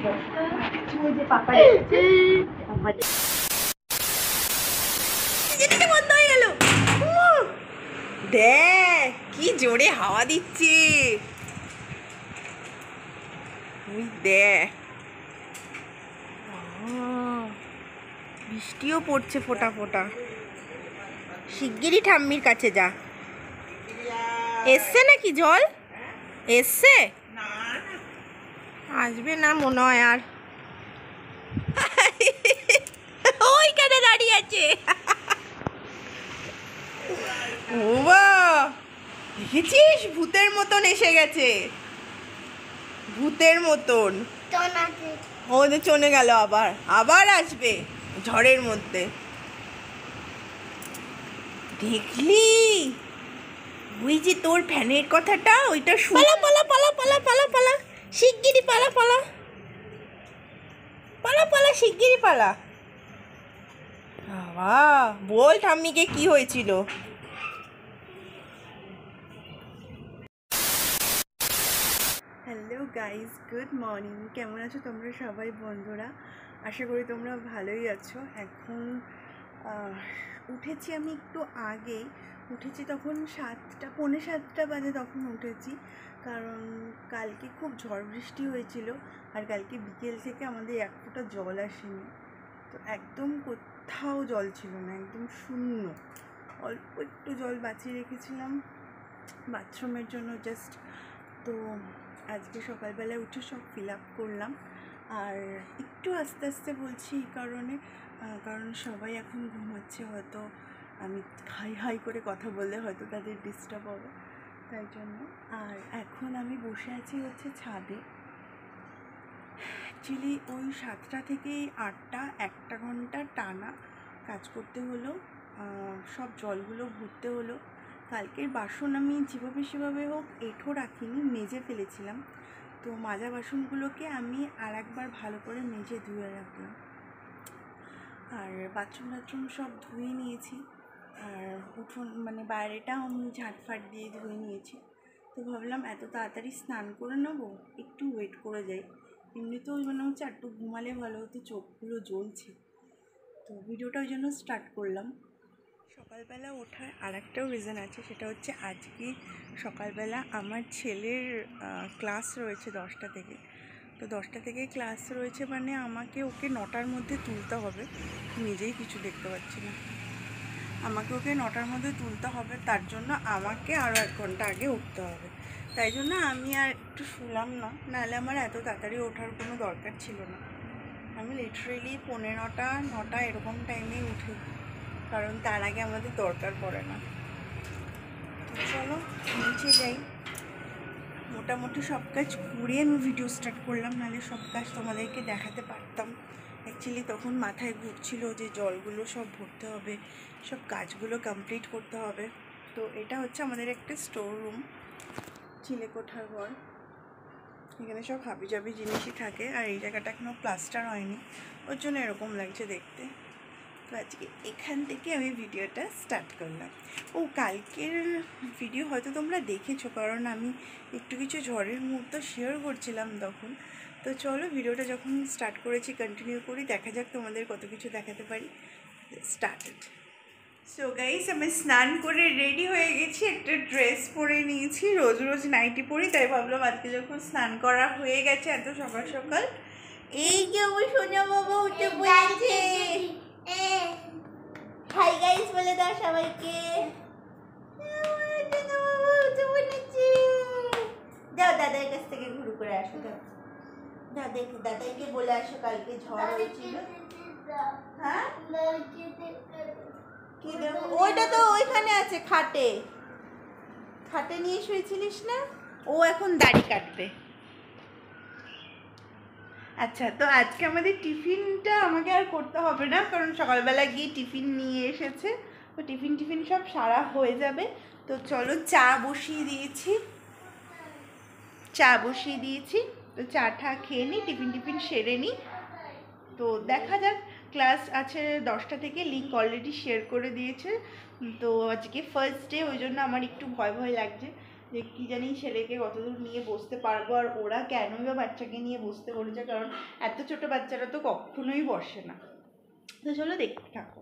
বন্ধ হয়ে গেল। দেখ কি জোরে হাওয়া দিচ্ছে, দেখ বৃষ্টিও পড়ছে ফোঁটা ফোঁটা। শিগগিরই ঠাম্মির কাছে যা। এসছে নাকি জল? এসছে? আসবে না মনে হয় আর। ওইখানে দাঁড়িয়ে আছে। ও বাবা, দেখেছিস ভূতের মতন এসে গেছে, ভূতের মতন। ও যে চলে গেল, আবার আবার আসবে ঝড়ের মধ্যে। দেখলি ওই যে তোর ফ্যানের কথাটা, ওইটা পালা পালা পালা পালা পালা পালা, শিগগিরই পালা পালা পালা পালা, শিগগিরই পালা। বাবা বল ঠাম্মিকে কি হয়েছিল। Hello guys, good morning. কেমন আছো তোমরা সবাই বন্ধুরা? আশা করি তোমরা ভালোই আছো। এখন উঠেছি আমি একটু আগেই উঠেছি, তখন 7টা পৌনে 7টা বাজে তখন উঠেছি, কারণ কালকে খুব ঝড় বৃষ্টি হয়েছিল আর কালকে বিকেল থেকে আমাদের এক ফোঁটা জল আসেনি। তো একদম কোথাও জল ছিল না, একদম শূন্য। অল্প একটু জল বাঁচিয়ে রেখেছিলাম বাথরুমের জন্য জাস্ট। তো আজকে সকালবেলায় উঠে সব ফিল আপ করলাম। আর একটু আস্তে আস্তে বলছি এই কারণে, কারণ সবাই এখন ঘুমাচ্ছে, হয়তো আমি হাই হাই করে কথা বললে হয়তো তাদের ডিস্টার্ব হবে, তাই জন্য। আর এখন আমি বসে আছি হচ্ছে ছাদে। অ্যাকচুয়ালি ওই 7টা থেকে 8টা 1 ঘন্টা টানা কাজ করতে হলো, সব জলগুলো ভরতে হলো। কালকের বাসন আমি যেভাবে সেভাবে হোক এঁঠো রাখিনি, মেজে ফেলেছিলাম। তো মাজা বাসনগুলোকে আমি আর একবার ভালো করে মেজে ধুয়ে রাখলাম। আর বাথরুম সব ধুয়ে নিয়েছি, আর উঠোন মানে বাইরেটাও আমি ঝাঁটফাট দিয়ে ধুয়ে নিয়েছি। তো ভাবলাম এত তাড়াতাড়ি স্নান করে নেবো, একটু ওয়েট করে যাই। এমনিতেও মনে হচ্ছে একটু ঘুমালে ভালো হতো, চোখগুলো জ্বলছে। তো ভিডিওটা ওই জন্য স্টার্ট করলাম। সকালবেলা ওঠার আর একটাও রিজন আছে, সেটা হচ্ছে আজকে সকালবেলা আমার ছেলের ক্লাস রয়েছে 10টা থেকে। তো 10টা থেকে ক্লাস রয়েছে মানে আমাকে ওকে 9টার মধ্যে তুলতে হবে। নিজেই কিছু দেখতে পাচ্ছি না, আমাকে ওকে 9টার মধ্যে তুলতে হবে, তার জন্য আমাকে আরও 1 ঘন্টা আগে উঠতে হবে। তাই জন্য আমি আর একটু শুলাম না, নাহলে আমার এত তাড়াতাড়ি ওঠার কোনো দরকার ছিল না। আমি লিটারেলি 9:45 এরকম টাইমেই উঠি, কারণ তার আগে আমাদের দরকার পড়ে না। তো চলো নিচে যাই। মোটামুটি সব কাজ করে আমি ভিডিও স্টার্ট করলাম, নাহলে সব কাজ তোমাদেরকে দেখাতে পারতাম। অ্যাকচুয়ালি তখন মাথায় ঘুরছিল যে জলগুলো সব ভরতে হবে, সব কাজগুলো কমপ্লিট করতে হবে। তো এটা হচ্ছে আমাদের একটা স্টোর রুম, চিলেকোঠার ঘর। এখানে সব হাবিজাবি জিনিসই থাকে, আর এই জায়গাটা এখনও প্লাস্টার হয়নি, ওর জন্য এরকম লাগছে দেখতে। তো আজকে এখান থেকে আমি ভিডিওটা স্টার্ট করলাম। ও কালকের ভিডিও হয়তো তোমরা দেখেছো, কারণ আমি একটু কিছু ঝড়ের মুহূর্ত শেয়ার করছিলাম তখন। তো চলো ভিডিওটা যখন স্টার্ট করেছি কন্টিনিউ করি, দেখা যাক তোমাদের কত কিছু দেখাতে পারি। স্টার্টেড। সো গাইস, আমি স্নান করে রেডি হয়ে গেছি, একটা ড্রেস পরে নিয়েছি। রোজ রোজ নাইটি পরি, তাই ভাবলাম আজকে যখন স্নান করা হয়ে গেছে এত সকাল সকাল, এই যে ওই সোনা বাবা উঠে পড়েছে। হাই গাইস বলে দাও সবাইকে। যাও দাদার কাছ থেকে ঘুরু করে আসো, দাদাইকে বলে আসো কালকে ঝড় হয়েছিল। হ্যাঁ কি দেবো? ওইটা তো ওইখানে আছে, খাটে খাটে নিয়ে শুয়েছিলিস না? ও এখন দাড়ি কাটবে। আচ্ছা, তো আজকে আমাদের টিফিনটা আমাকে আর করতে হবে না, কারণ সকালবেলা গিয়ে টিফিন নিয়ে এসেছে। তো টিফিন সব সারা হয়ে যাবে। তো চলো চা বসিয়ে দিয়েছি, তো চাটা খেয়ে নিই, টিফিন সেরে নিই। তো দেখা যাক, ক্লাস আছে 10টা থেকে, লিঙ্ক অলরেডি শেয়ার করে দিয়েছে। তো আজকে ফার্স্ট ডে, ওই জন্য আমার একটু ভয় লাগছে যে কি জানি ছেলেকে কতদূর নিয়ে বসতে পারবো, আর ওরা কেনই বা বাচ্চাকে নিয়ে বসতে বলেছে, কারণ এত ছোট বাচ্চারা তো কখনোই বসে না। তো চলো দেখতে থাকো।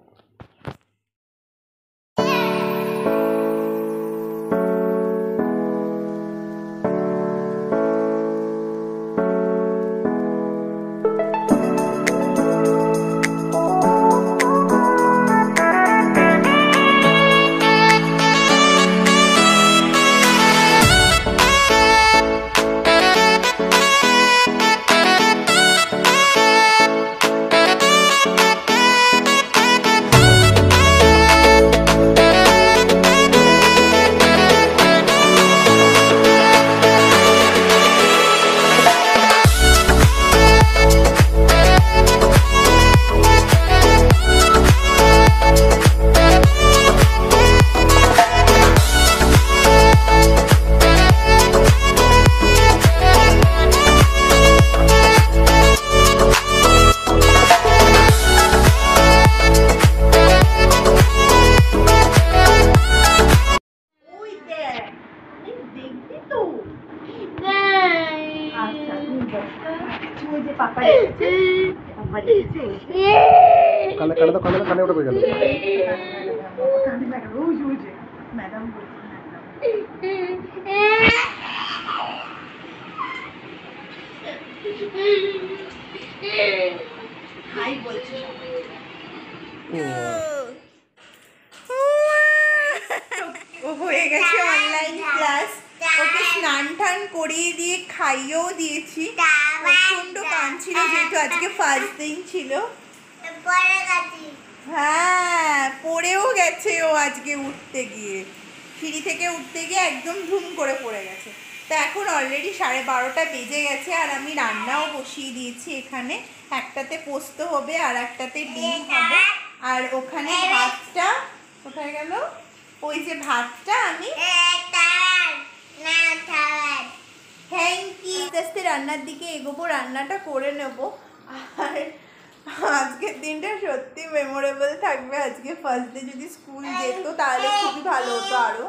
কানে ওটা পেয়ে গেল ম্যাডাম হাই বলছে ও হয়ে গেছে অনলাইন ক্লাস। ওকে স্নান টান করিয়ে দিয়ে খাইয়েও দিয়েছি। প্রচন্ড কাঁদছিল যেহেতু আজকে ফার্স্ট দিন ছিল। হ্যাঁ পড়েও গেছে ও আজকে উঠতে গিয়ে, সিঁড়ি থেকে উঠতে গিয়ে একদম ধুম করে পড়ে গেছে। তা এখন অলরেডি 12:30 বেজে গেছে, আর আমি রান্নাও বসিয়ে দিয়েছি। এখানে একটাতে পোস্ত হবে আর একটাতে ডিম হবে, আর ওখানে ভাতটা কোথায় গেল, ওই যে ভাতটা আমি থ্যাংক ইউ। আস্তে আস্তে রান্নার দিকে এগোবো, রান্নাটা করে নেব। আর আজকের দিনটা সত্যি মেমোরেবল থাকবে। আজকে ফার্স্ট ডে যদি স্কুল যেত তাহলে খুবই ভালো হতো। আরো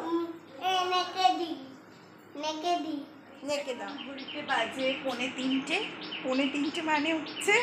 নেকে দাও। ঘুরতে বাজে 3:45 মানে হচ্ছে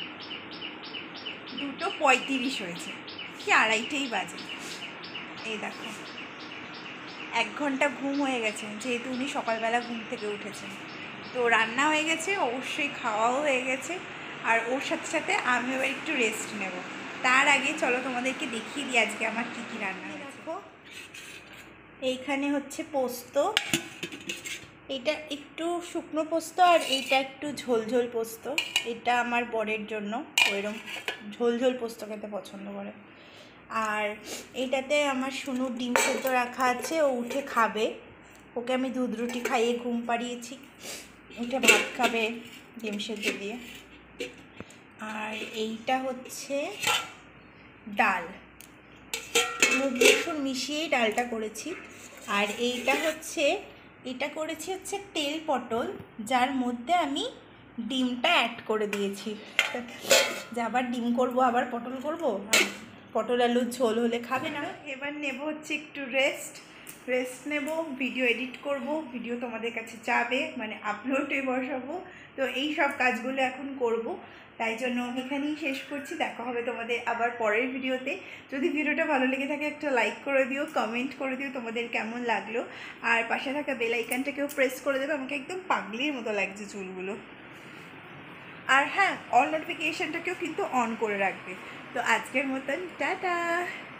2:35 হয়েছে, কি 2:30 বাজে। এই দেখো 1 ঘন্টা ঘুম হয়ে গেছে, যেহেতু উনি সকালবেলা ঘুম থেকে উঠেছেন। তো রান্না হয়ে গেছে, অবশ্যই খাওয়াও হয়ে গেছে, আর ওর সাথে সাথে আমি এবার একটু রেস্ট নেব। তার আগে চলো তোমাদেরকে দেখিয়ে দিই আজকে আমার কী কী রান্না হয়েছে। এইখানে হচ্ছে পোস্ত, এটা একটু শুকনো পোস্ত আর এইটা একটু ঝোল পোস্ত। এটা আমার বরের জন্য, ওইরকম ঝোল পোস্ত খেতে পছন্দ করে। আর এইটাতে আমার শুনু ডিম সেদ্ধ রাখা আছে, ও উঠে খাবে। ওকে আমি দুধ রুটি খাইয়ে ঘুম পাড়িয়েছি, উঠে ভাত খাবে ডিম সেদ্ধ দিয়ে। আর এইটা হচ্ছে ডাল, মুগ মসুর মিশিয়েই ডালটা করেছি। আর এটা করেছি হচ্ছে তেল পটল, যার মধ্যে আমি ডিমটা অ্যাড করে দিয়েছি। যে আবার ডিম করব আবার পটল করব, পটল আলুর ঝোল হলে খাবে না। এবার নেব হচ্ছে একটু রেস্ট নেব, ভিডিও এডিট করব, ভিডিও তোমাদের কাছে যাবে, মানে আপলোডে বসাবো। তো এই সব কাজগুলো এখন করব, তাই জন্য এখানেই শেষ করছি। দেখা হবে তোমাদের আবার পরের ভিডিওতে। যদি ভিডিওটা ভালো লেগে থাকে একটা লাইক করে দিও, কমেন্ট করে দিও তোমাদের কেমন লাগলো, আর পাশে থাকা বেল আইকনটাকেও প্রেস করে দেবে। আমাকে একদম পাগলির মতো লাগছে চুলগুলো। আর হ্যাঁ, অল নোটিফিকেশানটাকেও কিন্তু অন করে রাখবে। তো আজকের মতন টাটা।